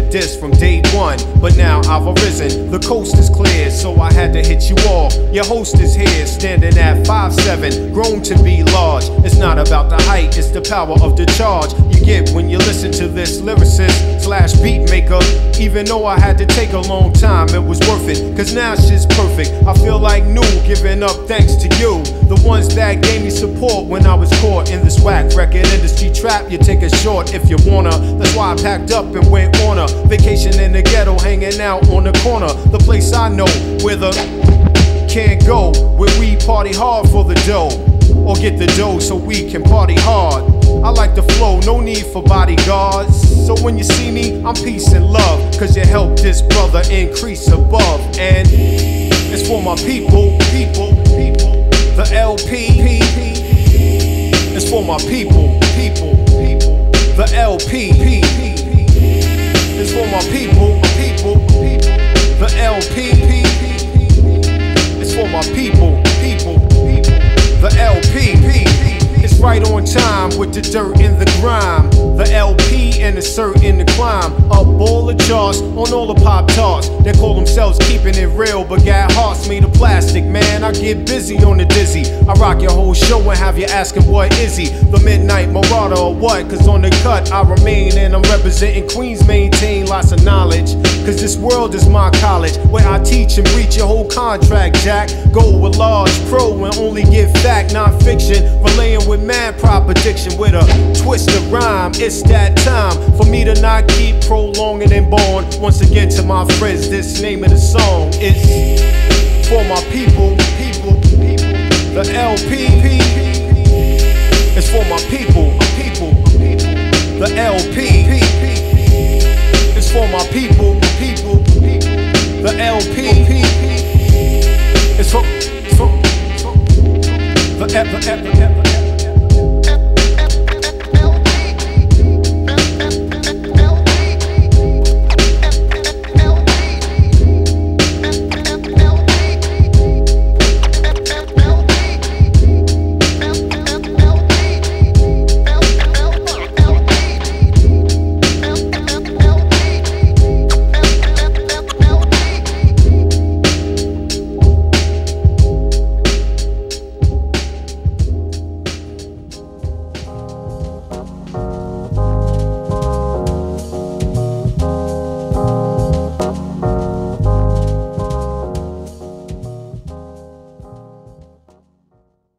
diss from day one, but now I've arisen. The coast is clear, so I had to hit you all. Your host is here, standing at 5'7", grown to be large. It's not about the height, it's the power of the charge you get when you listen to this lyricist slash beat maker. Even though I had to take a long time, it was worth it, cause now shit's perfect. I feel like new, giving up thanks to you, the ones that gave me support when I was caught in this whack record industry trap. You take it short if you wanna. That's why I packed up and went on a vacation in the ghetto, hanging out on the corner, the place I know where the can't go, where we party hard for the dough, or get the dough so we can party hard. I like the flow, no need for bodyguards. So when you see me, I'm peace and love, cause you help this brother increase above. And it's for my people, the LP. It's for my people, the LP. It's for my people, the LP. It's for my people, the LP. It's right on time with the dirt and the grime. The LP and the cert in the climb. Up all the charts on all the pop tarts. They call themselves keeping it real, but got hearts made of plastic, man. I get busy on the dizzy. I rock your whole show and have you asking what is he? The Midnight Marauder or what? Cause on the cut I remain and I'm representing Queens, maintain lots of knowledge. Cause this world is my college, where I teach and breach your whole contract, Jack. Go with large pro and only give fact, non-fiction. Relaying with mad prop addiction with a twist of rhyme. It's that time for me to not keep prolonging and born. Once again to my friends, this name of the song is for my people, the LP. It's for my people, the LP. It's for my people, the LP. It's for the